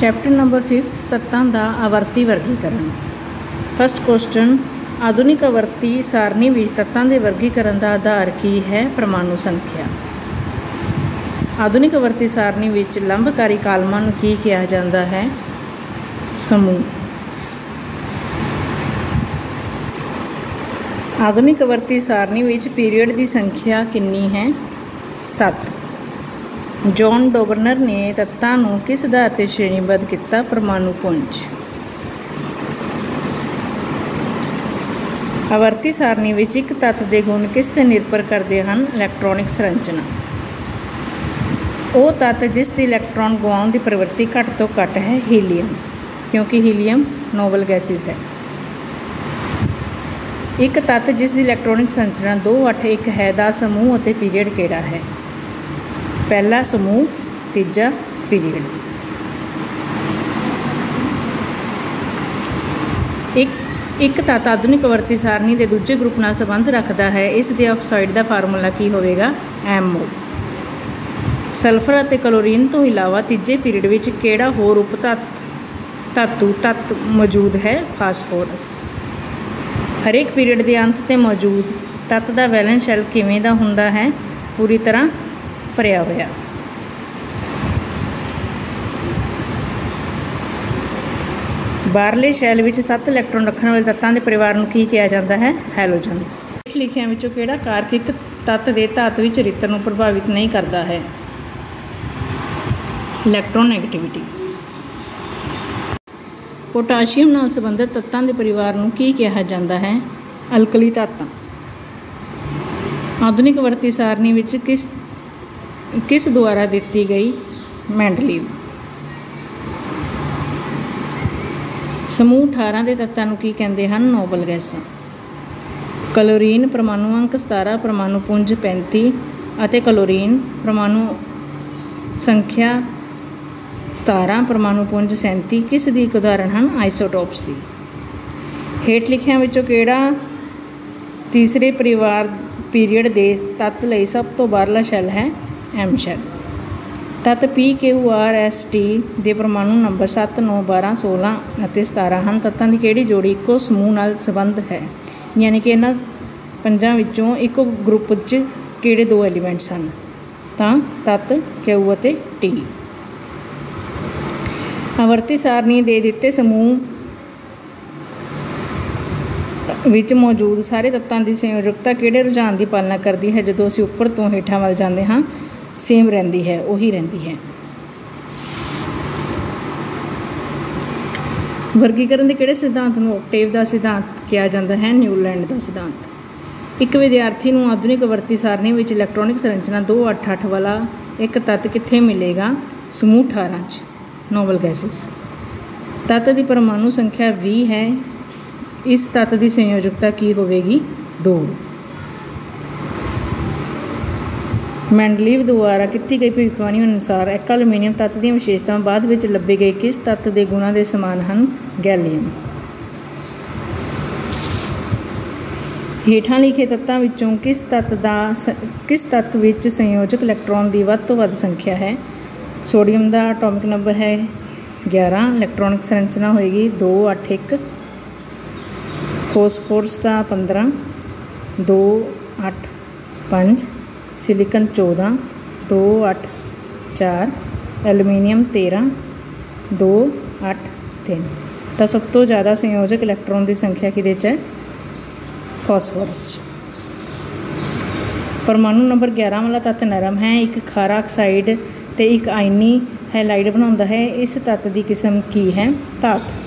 Chapter number 5 तत्तां दा आवर्ती वर्गीकरण। फस्ट क्वेश्चन, आधुनिक आवर्ती सारणी विच तत्तां दे वर्गीकरण का आधार की है? परमाणु संख्या। आधुनिक आवर्ती सारणी विच लंबकारी कालमां नूं की कहा जाता है? समूह। आधुनिक आवर्ती सारणी विच पीरियड की संख्या कितनी है? 7। जॉन डोबरनर ने तत्तां नूं किस आधार ते श्रेणीबद्ध किया? परमाणु पुंज। आवर्ती सारणी विच एक तत्त के गुण किस ते निर्भर करते हैं? इलैक्ट्रॉनिक संरचना। वो तत्त जिस दी इलैक्ट्रॉन गवाउण की प्रवृत्ति घट तो घट है, हीलियम, क्योंकि हीलियम नोबल गैसिस है। एक तत्त जिस दी इलैक्ट्रॉनिक संरचना 2, 8, 1 है दा समूह और पीरियड किहड़ा है? पहला समूह, तीजा पीरियड। एक तत्त आधुनिक आवर्ती सारणी के दूजे ग्रुप नाल संबंध रखता है, इस दे ऑक्साइड का फार्मूला की होवेगा? MO। सल्फर और क्लोरीन तो इलावा तीजे पीरियड विच किहड़ा होर उप धातु तत्त मौजूद है? फास्फोरस। हरेक पीरियड के अंत ते मौजूद तत्त का वैलेंस शैल किवें दा हुंदा है? पूरी तरह भरिया होया। बाहरले शैल विच 7 इलैक्ट्रॉन रखने वाले तत्तां दे परिवार नूं की कहा जाता है? हैलोजन्स। लिखियां विचों किहड़ा कारक एक तत्त दे धातवी चरित्र नूं प्रभावित नहीं करता है? इलैक्ट्रोनैगेटिविटी। पोटाशियम नाल संबंधित तत्तां दे परिवार नूं की कहा जाता है? अलकली धातां। आधुनिक आवर्ती सारणी विच किस द्वारा दी गई? मैंडलीव। समूह 18 के तत्तां नूं की कहते हैं? नोबल गैसां। क्लोरीन परमाणु अंक 17, परमाणु पुंज 35 और क्लोरीन परमाणु संख्या 17, परमाणु पुंज 37 किस दी एक उदाहरण हैं? आइसोटोप्स दी। हेठ लिखियां विचों किहड़ा तीसरे परिवार पीरियड के तत्त लई सब तो बाहरला शैल है? M शैल। तत्त PQRST के परमाणु नंबर 7, 9, 12, 16 और 17 हैं। तत्तां की किहड़ी जोड़ी इक्को समूह नाल संबंध है? यानी कि इन्हां पंजां विचों एक ग्रुप च किहड़े 2 एलीमेंट्स हैं? तां तत्त Q और T। आवर्ती सारणी दे दिते समूह विच मौजूद सारे तत्तां की संयोजकता किहड़े रुझान की पालना करती है? जदों असीं उपर तो हेठां वल जांदे हां, सेम रहिंदी है, उही रहिंदी है। वर्गीकरण के किहड़े सिद्धांत नूं ऑक्टेव का सिद्धांत कहा जाता है? न्यूलैंड का सिद्धांत। एक विद्यार्थी नूं आधुनिक आवर्ती सारणी विच इलैक्ट्रॉनिक संरचना 2, 8, 8 वाला एक तत्त कित्थे मिलेगा? समूह 18 च, नोबल गैसिस। तत्त की परमाणु संख्या 20 है, इस तत्त की संयोजकता की होगी? 2। मैंडलीव द्वारा की गई भविष्यवाणी अनुसार एक एल्यूमीनियम तत्त दी विशेषतावां बाद विच लभे गए किस तत्त के गुणां के समान हैं? गैलीयम। हेठां लिखे तत्तां विचों किस तत्त विच संयोजक इलैक्ट्रॉन की वध तो वध संख्या है? सोडियम का एटॉमिक नंबर है 11, इलैक्ट्रॉनिक संरचना होएगी 2, 8, 1। फॉस्फोरस का 15, 2, 8, 5। सिलिकन 14, 2, 8, 4। एलूमीनियम 13, 2, 8, 3। तो सब तो ज़्यादा संयोजक इलैक्ट्रॉन की संख्या किहदे च है? फॉस्फोरस। परमाणु नंबर 11 वाला तत्त नरम है, एक खारा ऑक्साइड ते एक आयनी हैलाइड बनाता है। इस तत्त की किस्म की है? धात।